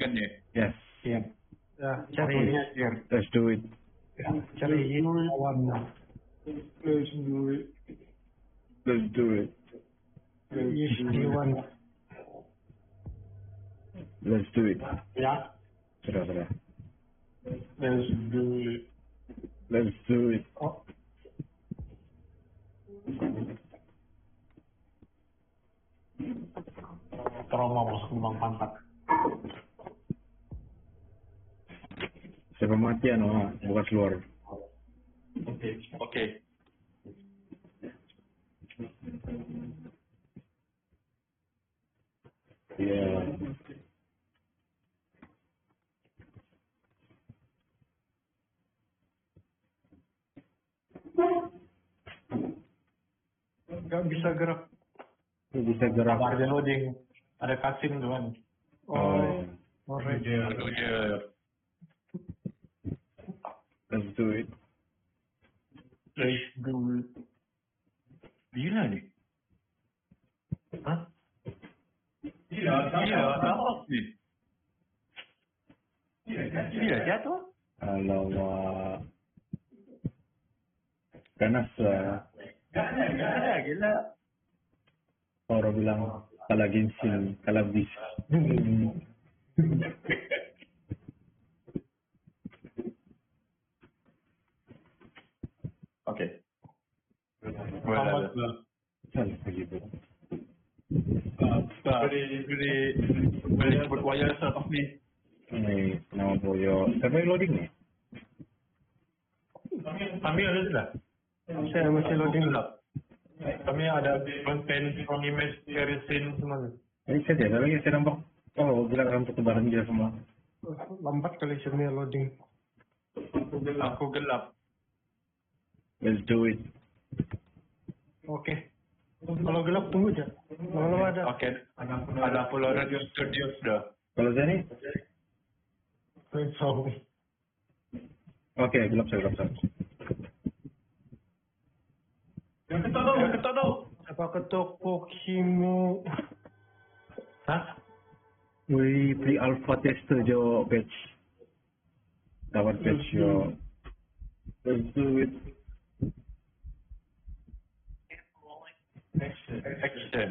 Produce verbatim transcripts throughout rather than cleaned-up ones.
kan ya? Yes. Iya. Ya, cari Let's do it. cari lawan. Let's do it. Let's do it. Yes, Dewan. Let's do it. Ya. Sudah, sudah. Let's do it. Let's do it. Oh, Trauma masuk lubang pantat. Siapa matian, oh, bukan keluar. Oke. Oke. Iya. nggak bisa gerak. Bisa gerak. Apa aja loading? Ada cutscene tuh kan. Oh. Alright. Aduh ya. Let's do it. Let's do it. Gila nih. Hah? Gila, gila, apa nih? Gila, jatuh. Alamak. Ganas lah. Gila, gila. Orang bilang kalah Genshin, kalah bis. Oke. Selamat lah. Salah begitu. Beri, beri, beri sebut wire start off nih. Ini nama Boyo. Siapa yang loading nih? Kami ada sudah. Saya masih loading. Kami ada konten from image share scene semua. Ini saya ada lagi saya nampak. Oh, gila rambut tebaran dia semua. Lambat kali sini loading. Aku gelap. Let's do it. Oke. Kalau gelap tunggu aja. Kalau ada. Oke. Ada Pulau Radio Studio sudah. Kalau saya nih? So, Oke, gelap saya, gelap saya. Yang ketok tuh, yang ketok tuh. apa ketuk Pokimo? Hah? Wih, beli alpha tester jo patch. Dapat patch yo. Let's do it. Action. Action.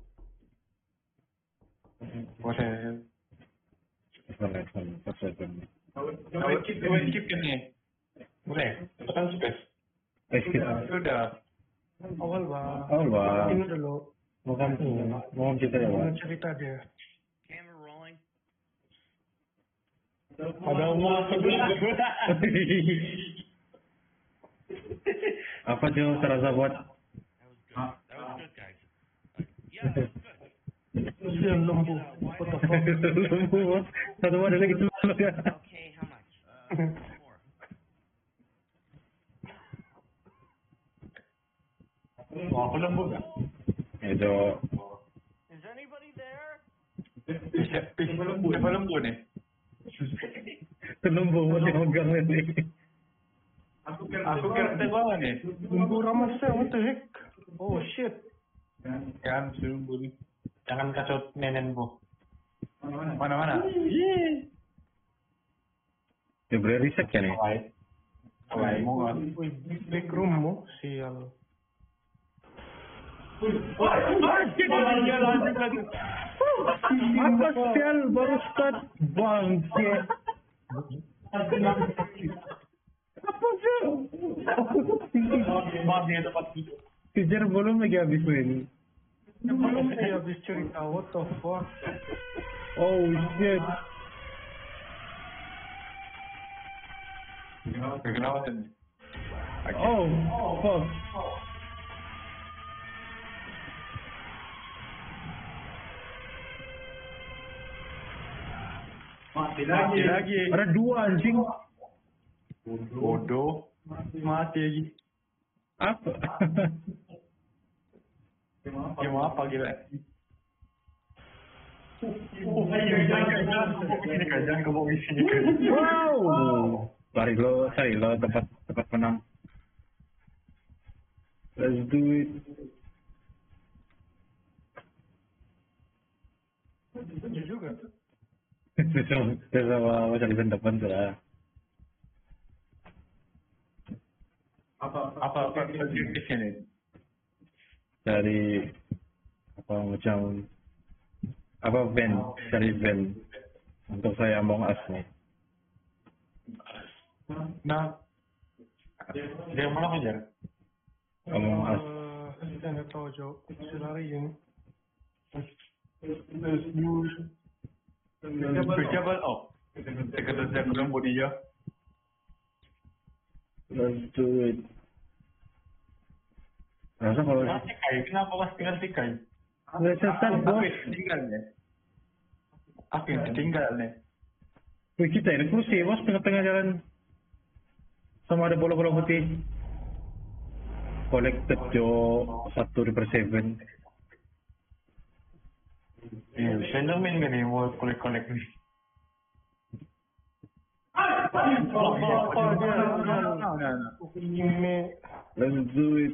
Boleh. Salah, salah, salah. Awet keep, awet keep kan nih. Boleh. Tekan space. Eh, kita. Sudah. Awal bah. Awal, bah. Ini dulu. Mohon, mohon cerita ya, Mau Pak. cerita dia. Ada umur sebelah. Apa sih yang terasa buat? Dia lembu. What the fuck? Lembu, satu ada lagi tuh. Okay, how much? Uh, more. Mau aku lembut nggak? Itu Is anybody there? Siapa lembu? Siapa lembu nih? itu lembu masih megang ini. Aku kira tebal nih. Lembu ramasnya, what the heck? Oh shit. Kan lembu nih. Jangan kacau nenenku. Mana-mana? Ya beri riset ya nih. Baik. Baik. Wih, big room mo, sial. Apa sel baru start bangke. Apa sel? Maafnya tempat itu. Kejar belum lagi habis ini. Belum dia habis cerita, what the fuck? Oh shit. Kenapa kan? Oh, fuck. Mati lagi. lagi. Ada dua anjing. Bodoh. Mati lagi. Apa? Ya mau apa gila? Jangan ke bawah sini. Wow. Lari lo, cari lo tempat tempat menang. Let's do it. Ini juga. Sama sama macam depan tuh lah. Apa apa apa objektifnya nih? Dari apa macam apa van dari van untuk saya Among Us nih. Nah, dia mana aja? Among Us. Eh, kita nggak tahu jauh. Si lari ini. Berjabal oh. Dekat dekat dalam body ya. Let's do it. Rasa kalau Tikai, kenapa mas tinggal tikai? nggak sesat bos. Tinggal nih. Apa yang tinggal nih? Wih kita ini kursi bos tengah-tengah jalan. Sama ada bola-bola putih. Collected jo satu per seven. Iya, saya nemuin gak nih mau kolek-kolek nih. Oh, oh, oh, dia. Ini. Let's do it.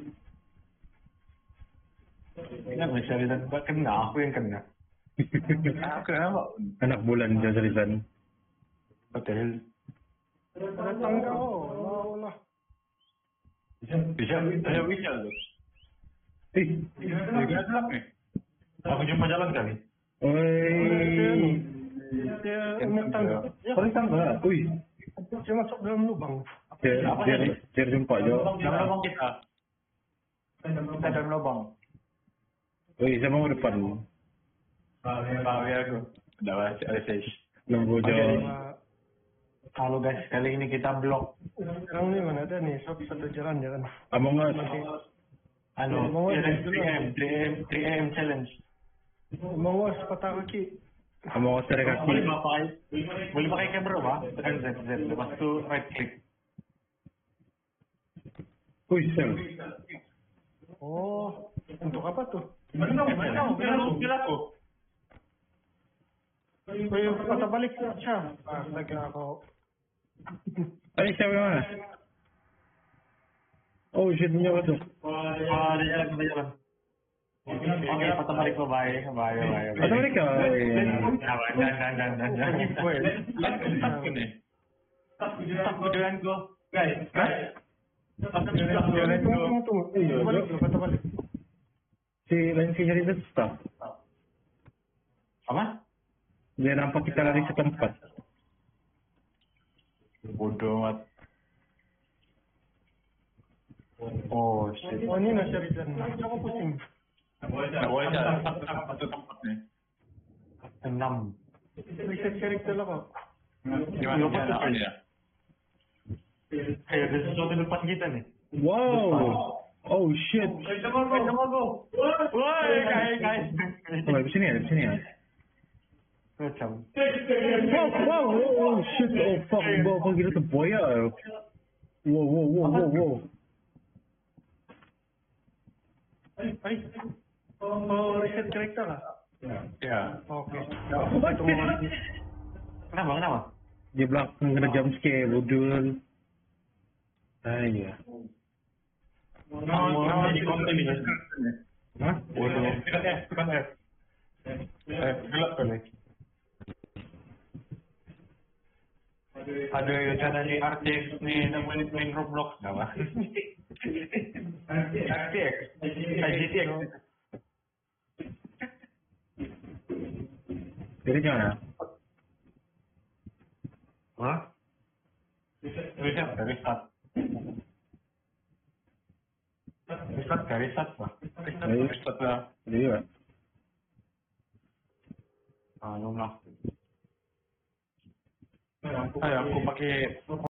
Ini bisa ditebak kena, aku yang kena. Kenapa? Anak bulan jauh dari sana. Hotel. Ada tangga. Oh, lah. Bisa bisa bisa bisa loh. Eh, Ini gelap nih. Aku cuma jalan kali. oi. Dia naik tangga. Ya, Paling tambah. Wih, dia masuk dalam lubang. dia dia dia jumpa jo. Dalam lubang kita. Kita dalam lubang. Wih, saya mau depan. Tahu ya aku. Udah baca message. Nunggu jo. Nah, Kalau guys, kali ini kita blok. sekarang ini mana ada nih? Sob satu jalan jalan. Among Us. Anu, Mau tiga dulu. M, tiga M, tiga M challenge. Mau patah kaki. Among Us dari kaki. Boleh pakai, boleh pakai kamera pak? Tekan Z Z, lepas itu right click. Wih, sel. Oh, untuk apa tuh? Benar, benar, benar, benar aku. Oh, iya, patah balik aja. Ah, lagi aku. Ayo siapa yang mana? Oh shit, punya apa tuh? Wah, ada jalan, ada jalan. Oke, patah balik ke bye, bye, bye. Atau mereka? Jangan, jangan, jangan, jangan, jangan. Takut nih. Takut dengan gua, guys. Takut Jalan, dengan tunggu, gua. tunggu, tunggu. Iya, Balik, Jo. patah balik. Si lain si jadi staff. Apa? Dia nampak kita lari setempat. Bodoh amat. Oh, shit. Oh, ini nasi Rizan. Jangan pusing. Nggak boleh jalan satu tempat nih. Enam. Reset karakter lah kok. Gimana caranya? Eh, ada sesuatu di depan kita nih. Wow. Oh shit. Sama gua, sama gua. Woi, guys, guys. Oh, di sini ya, di sini ya. Macam. Wow, wow, oh shit, oh fuck, wow, kok gitu tuh boya. Wow, wow, wow, wow, wow. Ay, oh, reset karakter lah. Ya. Oke. What? Kenapa, kenapa? Di belakang kena jump scare, bodoh. Ah iya. Mau jadi konten nih, guys. Hah? Bodoh. Tekan F, tekan F. Eh, gelap kali. Ada rencana nih R T X nih nemuin main Roblox nggak pak? R T X, G T X. Jadi gimana? Hah? Riset, dari start. Riset, dari start pak. Ayo, Start lah. iya. Ah, lumlah. Ayo aku pakai